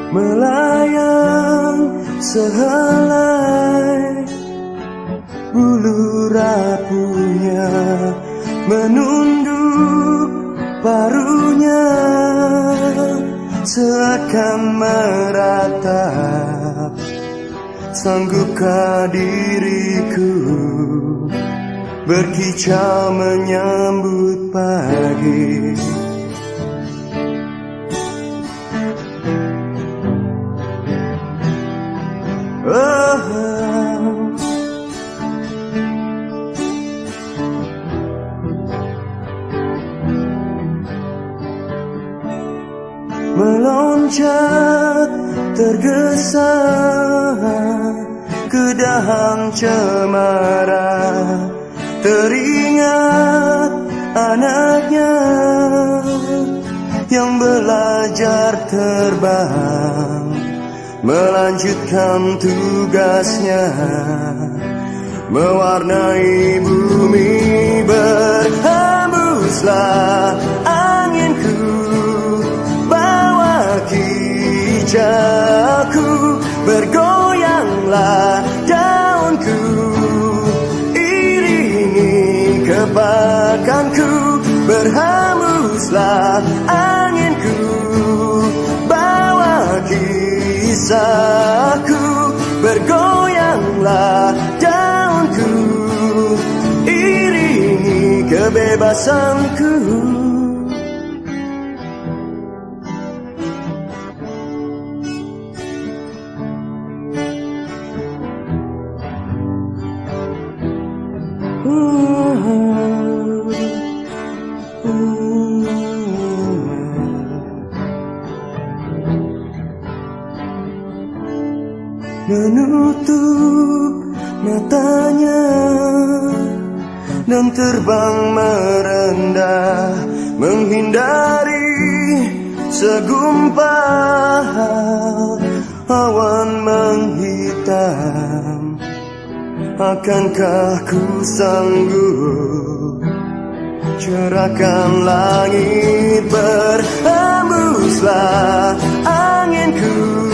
melayang sehelai bulu rapuhnya menunduk paruhnya seakan meratap. Sanggupkah diriku berkicau menyambut pagi? Meloncat tergesa ke dahan cemara, teringat anaknya yang belajar terbang, melanjutkan tugasnya, mewarnai bumi. Berhembuslah anginku, bawa kicauku, bergoyanglah daunku, iringi kepakanku. Berhembuslah anginku, bawa kisahku, bergoyanglah daunku, iringi kebebasanku. Menutup matanya dan terbang merendah, menghindari segumpal awan menghitam. Akankah ku sanggup cerahkan langit? Berhembuslah anginku,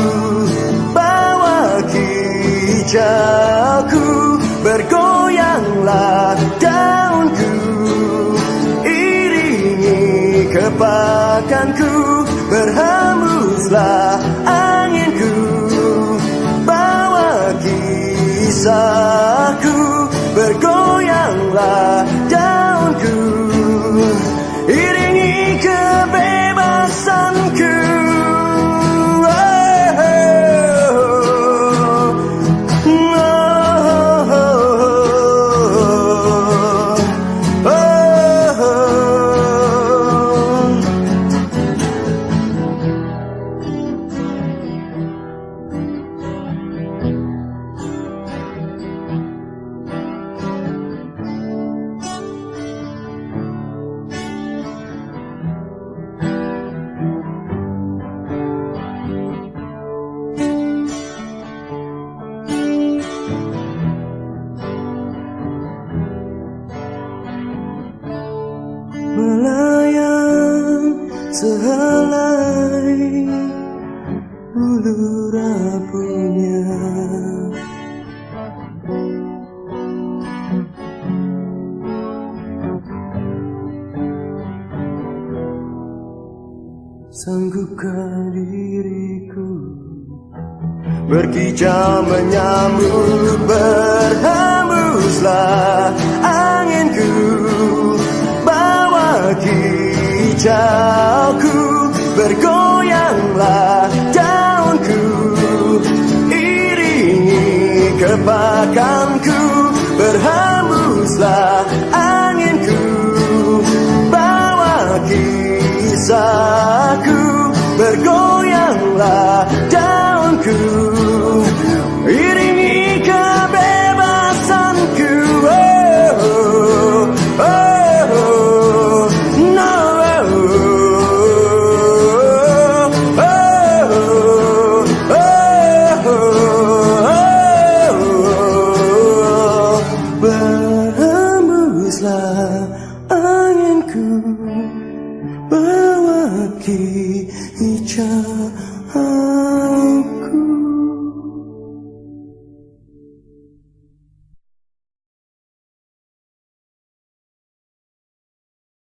bawa kicauku, bergoyanglah daunku, iringi kepakanku. Berhembuslah anginku, bawa kisahku, bergoyanglah daunku, iringi kebebasanku. Melayang sehelai bulu rapuhnya, sanggupkah diriku berkicau menyambut? Berhembuslah anginku, bawa kicauku, bergoyanglah daunku, iringi kepakanku. Berhembuslah anginku, bawa kisahku, bergoyanglah daunku, iringi kebebasanku. Berhembuslah anginku, bawa kicau.